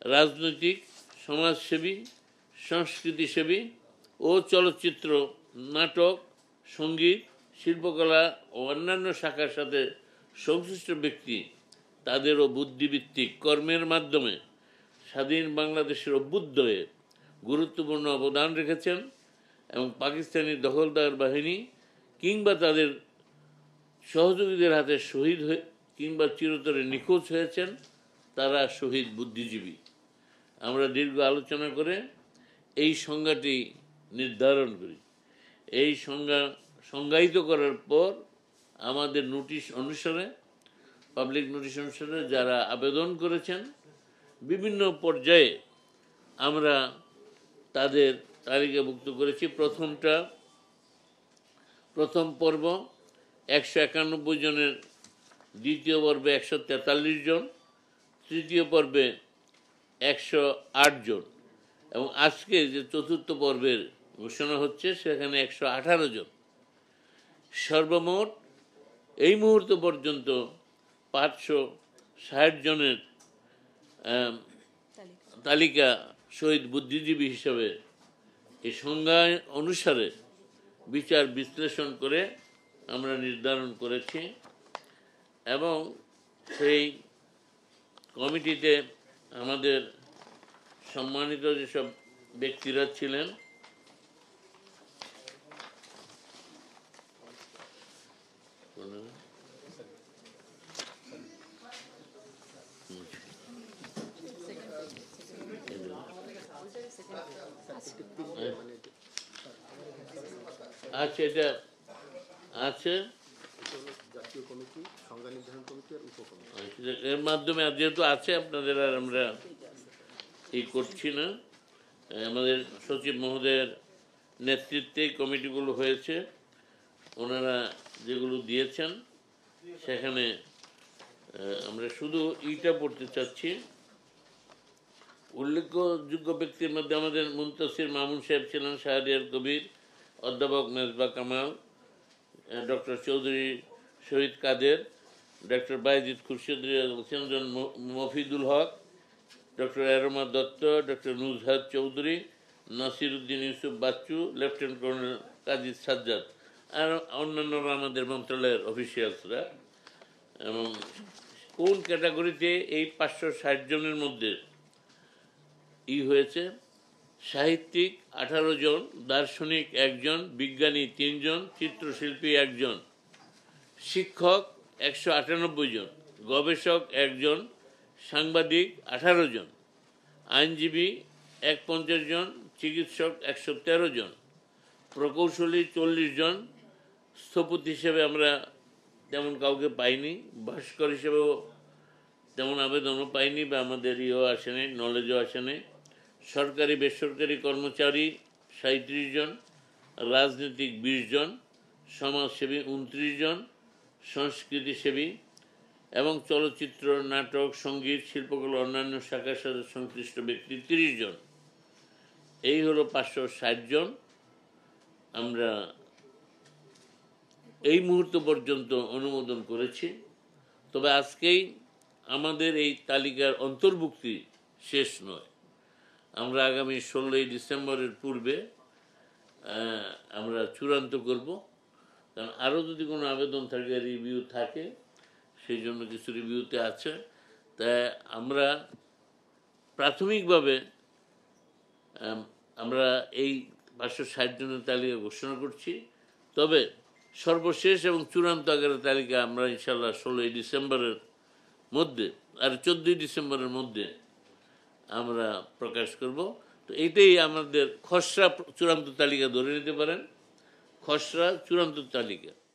রাজনৈতিক, সমাজসেবী, সংস্কৃতিসেবী ও চলচ্চিত্র, নাটক, সঙ্গীত, শিল্পকলা ও অন্যান্য শাখার সাথে সংশ্লিষ্ট ব্যক্তি তাদেরও বুদ্ধিভিত্তিক কর্মের মাধ্যমে স্বাধীন বাংলাদেশের অভ্যুদয়ে গুরুত্বপূর্ণ অবদান রেখেছেন এবং পাকিস্তানি দখলদার বাহিনী কিংবা তাদের সহযোগীদের হাতে শহীদ হয়ে কিংবা চিরতরে নিখোঁজ হয়েছেন তারা শহীদ বুদ্ধিজীবী। আমরা দীর্ঘ আলোচনা করে এই সংজ্ঞাটি নির্ধারণ করি। এই সংজ্ঞায়িত করার পর আমাদের নোটিশ অনুসারে, পাবলিক নোটিশ অনুসারে যারা আবেদন করেছেন বিভিন্ন পর্যায়ে আমরা তাদের তালিকাভুক্ত করেছি। প্রথম পর্ব 191 জনের, দ্বিতীয় পর্বে 143 জন, তৃতীয় পর্বে 108 জন এবং আজকে যে চতুর্থ পর্বের ঘোষণা হচ্ছে সেখানে 118 জন। সর্বমোট এই মুহূর্ত পর্যন্ত 560 জনের তালিকা শহীদ বুদ্ধিজীবী হিসাবে এই সংজ্ঞা অনুসারে বিচার বিশ্লেষণ করে আমরা নির্ধারণ করেছি এবং সেই কমিটিতে আমাদের সম্মানিত যেসব ব্যক্তিরা ছিলেন আচ্ছা, এটা আছে এর মাধ্যমে যেহেতু আছে আপনাদের আর আমরা এই করছি না। আমাদের সচিব মহোদয়ের নেতৃত্বে কমিটিগুলো হয়েছে, ওনারা যেগুলো দিয়েছেন সেখানে আমরা শুধু এইটা পড়তে চাচ্ছি। উল্লেখযোগ্য ব্যক্তির মধ্যে আমাদের মুনতাসির মামুন সাহেব ছিলেন, শাহরিয়ার কবির, অধ্যাপক Mezba Kamal, doctor Chowdhury Shahid Kader, doctor Bayezid Khurshid Hossain, Mofidul Haque, doctor Erma Dutta, doctor Nuzhat Chowdhury, Nasir Uddin Yusuf Bachchu, lieutenant colonel Kazi Sajjad আর অন্যান্যরা আমাদের মন্ত্রণালয়ের অফিসিয়ালসরা। এবং কোন ক্যাটাগরিতে এই 560 জনের মধ্যে হয়েছে? সাহিত্যিক 18 জন, দার্শনিক 1 জন, বিজ্ঞানী 3 জন, চিত্রশিল্পী 1 জন, শিক্ষক 198 জন, গবেষক 1 জন, সাংবাদিক 18 জন, আইনজীবী 51 জন, চিকিৎসক 113 জন, প্রকৌশলী 40 জন, স্থপতি হিসেবে আমরা তেমন কাউকে পাইনি, ভাস্কর হিসেবেও তেমন আবেদনও পাইনি বা আমাদের আসেনি, নলেজও আসেনি। সরকারি বেসরকারি কর্মচারী 37 জন, রাজনীতিক 20 জন, সমাজসেবী 29 জন, সংস্কৃতিসেবী এবং চলচ্চিত্র, নাটক, সঙ্গীত, শিল্পকলা অন্যান্য শাখার সাথে সংশ্লিষ্ট ব্যক্তি 30 জন। এই হলো 560 জন আমরা এই মুহূর্ত পর্যন্ত অনুমোদন করেছি। তবে আজকেই আমাদের এই তালিকার অন্তর্ভুক্তি শেষ নয়, আমরা আগামী 16 ডিসেম্বরের পূর্বে আমরা চূড়ান্ত করব। কারণ আরও যদি কোনো আবেদন থাকে, রিভিউ থাকে, সেই জন্য কিছু রিভিউতে আছে। তাই আমরা প্রাথমিকভাবে আমরা এই 560 জনের তালিকা ঘোষণা করছি। তবে সর্বশেষ এবং চূড়ান্ত আকারের তালিকা আমরা ইনশাল্লাহ 16 ডিসেম্বরের মধ্যে আর 14 ডিসেম্বরের মধ্যে আমরা প্রকাশ করব। তো এইটাই আমাদের খসড়া চূড়ান্ত তালিকা ধরে নিতে পারেন, খসড়া চূড়ান্ত তালিকা।